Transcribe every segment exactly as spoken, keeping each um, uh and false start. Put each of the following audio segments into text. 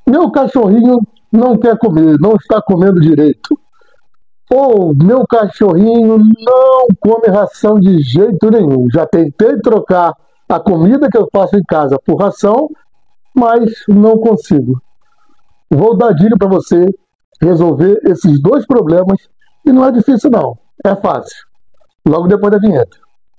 Meu cachorrinho não quer comer, não está comendo direito. Ou meu cachorrinho não come ração de jeito nenhum. Já tentei trocar a comida que eu faço em casa por ração, mas não consigo. Vou dar dica para você resolver esses dois problemas e não é difícil não, é fácil. Logo depois da vinheta.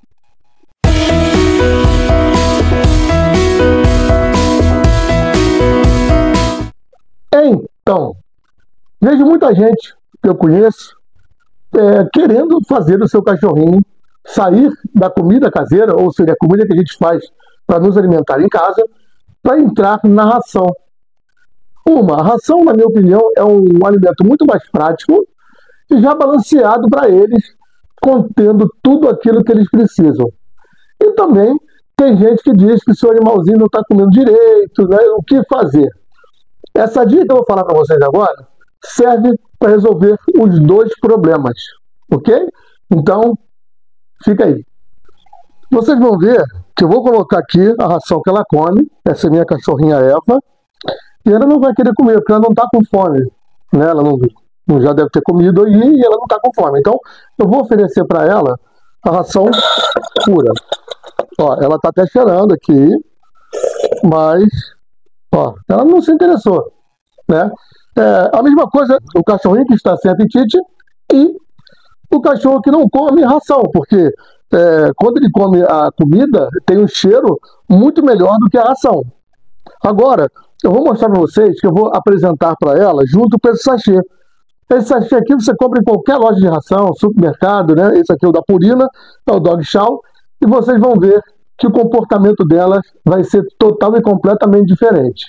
Então, vejo muita gente que eu conheço é, querendo fazer o seu cachorrinho sair da comida caseira, ou seja, a comida que a gente faz para nos alimentar em casa, para entrar na ração. Uma, a ração, na minha opinião, é um alimento muito mais prático e já balanceado para eles, contendo tudo aquilo que eles precisam. E também tem gente que diz que seu animalzinho não está comendo direito, né? O que fazer? Essa dica que eu vou falar para vocês agora serve para resolver os dois problemas, ok? Então, fica aí. Vocês vão ver que eu vou colocar aqui a ração que ela come, essa é minha cachorrinha Eva, e ela não vai querer comer, porque ela não está com fome, né? Ela não, não já deve ter comido aí e ela não está com fome. Então, eu vou oferecer para ela a ração pura. Ó, ela está até cheirando aqui, mas ó, ela não se interessou, né? É, a mesma coisa o cachorrinho que está sem apetite e o cachorro que não come ração, porque é, quando ele come a comida, tem um cheiro muito melhor do que a ração. Agora, eu vou mostrar para vocês que eu vou apresentar para ela junto com esse sachê. Esse sachê aqui você compra em qualquer loja de ração, supermercado, né? Esse aqui é o da Purina, é o Dog Chow, e vocês vão ver que o comportamento delas vai ser total e completamente diferente.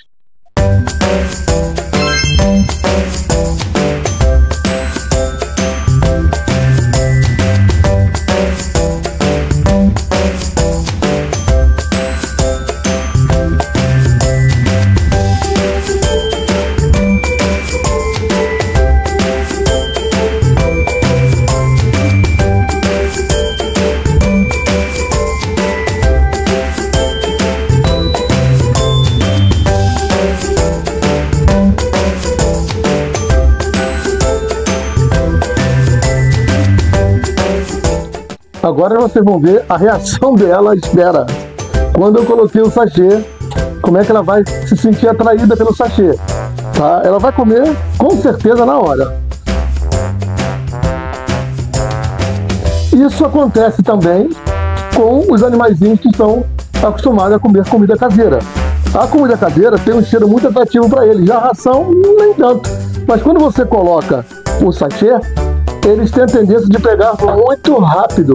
Agora vocês vão ver a reação dela, espera. Quando eu coloquei o sachê, como é que ela vai se sentir atraída pelo sachê. Tá? Ela vai comer com certeza na hora. Isso acontece também com os animaizinhos que estão acostumados a comer comida caseira. A comida caseira tem um cheiro muito atrativo para eles, já a ração nem tanto. Mas quando você coloca o sachê, eles têm a tendência de pegar muito rápido.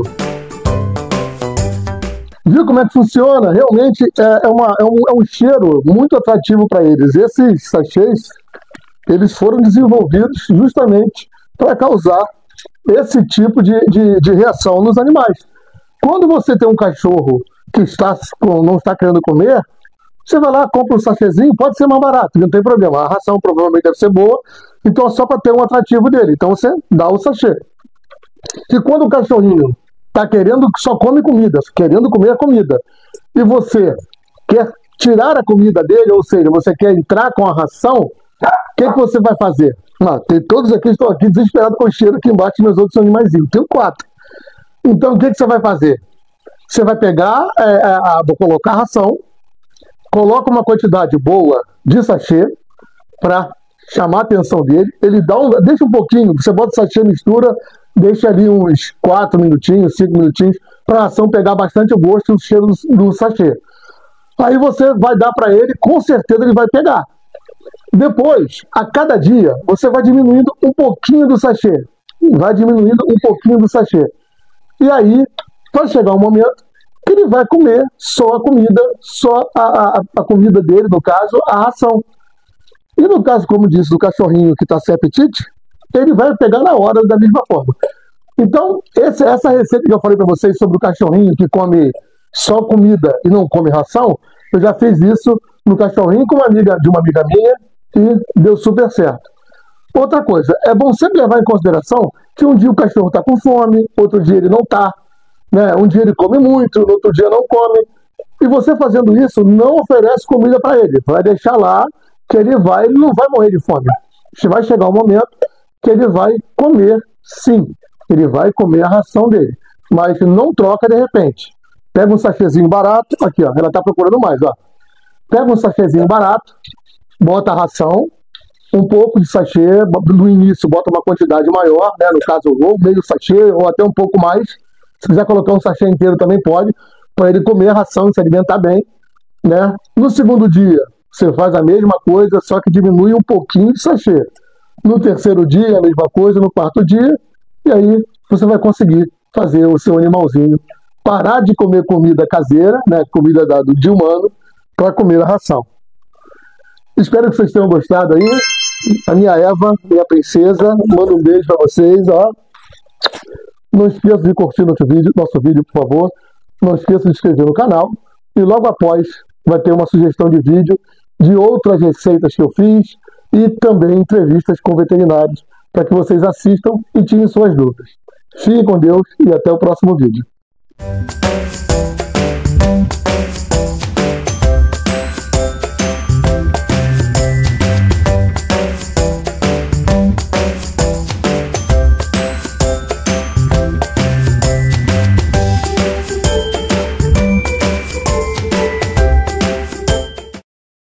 Viu como é que funciona? Realmente é, é, uma, é, um, é um cheiro muito atrativo para eles. Esses sachês, eles foram desenvolvidos justamente para causar esse tipo de, de, de reação nos animais. Quando você tem um cachorro que está, não está querendo comer, você vai lá, compra um sachêzinho, pode ser mais barato, não tem problema. A ração provavelmente deve ser boa, então é só para ter um atrativo dele. Então você dá o sachê. E quando o cachorrinho está querendo, só come comida, querendo comer a comida, e você quer tirar a comida dele, ou seja, você quer entrar com a ração, o que, que você vai fazer? Ah, tem todos aqui, estou aqui desesperado com o cheiro que embate meus outros animaizinhos. Tenho quatro. Então o que, que você vai fazer? Você vai pegar, é, a, vou colocar a ração, coloca uma quantidade boa de sachê para chamar a atenção dele. Ele dá um, deixa um pouquinho, você bota o sachê, mistura, deixa ali uns quatro minutinhos, cinco minutinhos, para a ração pegar bastante o gosto e o cheiro do, do sachê. Aí você vai dar para ele, com certeza ele vai pegar. Depois, a cada dia, você vai diminuindo um pouquinho do sachê. Vai diminuindo um pouquinho do sachê. E aí, vai chegar um momento que ele vai comer só a comida, só a, a, a comida dele, no caso, a ração. E no caso, como disse, do cachorrinho que está sem apetite, ele vai pegar na hora da mesma forma. Então, esse, essa receita que eu falei para vocês sobre o cachorrinho que come só comida e não come ração, eu já fiz isso no cachorrinho com uma amiga, de uma amiga minha e deu super certo. Outra coisa, é bom sempre levar em consideração que um dia o cachorro está com fome, outro dia ele não está, né? Um dia ele come muito, no outro dia não come. E você fazendo isso, não oferece comida para ele. Vai deixar lá que ele vai, ele não vai morrer de fome. Vai chegar um momento que ele vai comer, sim. Ele vai comer a ração dele. Mas não troca de repente. Pega um sachêzinho barato, aqui ó, ela está procurando mais, ó. Pega um sachêzinho barato, bota a ração, um pouco de sachê, no início bota uma quantidade maior, né, no caso ou meio sachê ou até um pouco mais. Se quiser colocar um sachê inteiro também pode, para ele comer a ração e se alimentar bem, né? No segundo dia, você faz a mesma coisa, só que diminui um pouquinho de sachê. No terceiro dia, a mesma coisa, no quarto dia, e aí você vai conseguir fazer o seu animalzinho parar de comer comida caseira, né, comida da, do dia humano, para comer a ração. Espero que vocês tenham gostado aí. A minha Eva, minha princesa, manda um beijo para vocês, ó. Não esqueça de curtir nosso vídeo, nosso vídeo, por favor. Não esqueça de se inscrever no canal. E logo após vai ter uma sugestão de vídeo de outras receitas que eu fiz e também entrevistas com veterinários para que vocês assistam e tirem suas dúvidas. Fiquem com Deus e até o próximo vídeo.